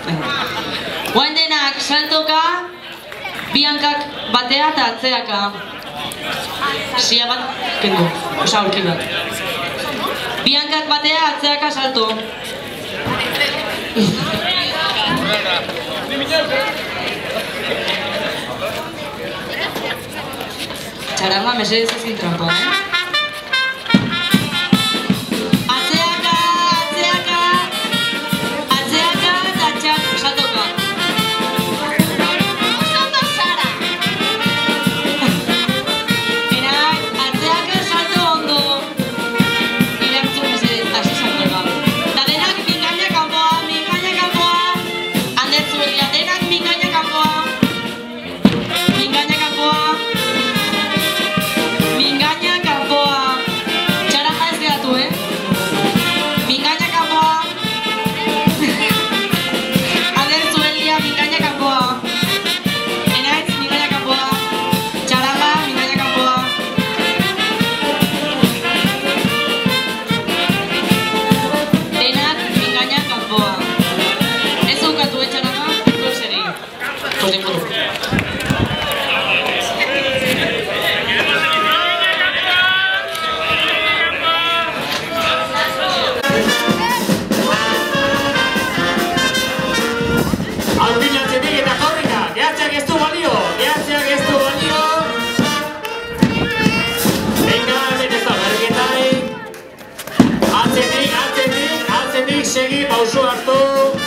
Guain denak saltoka, bi hankak batea eta atzeaka. Sia bat, kendu, osa aurki bat. Bi hankak batea, atzeaka salto. Txaranga, mesedez ezin trampa, segi, pauso hartu.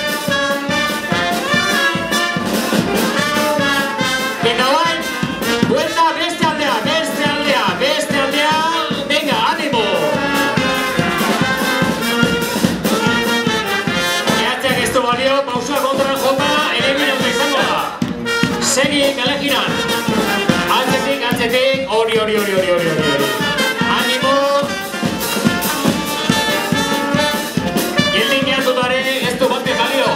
Venga, bai, buelta, beste aldea, beste aldea, beste aldea. Venga, animo. Gehatzeak ez du balio, pausoa kontra jota, ere minauta izango da. Segi, kaleginan. Atzetik, hori. Animo. Ez du bate balio.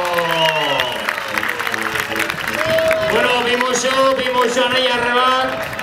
Bueno, vimos yo nahi arrebat.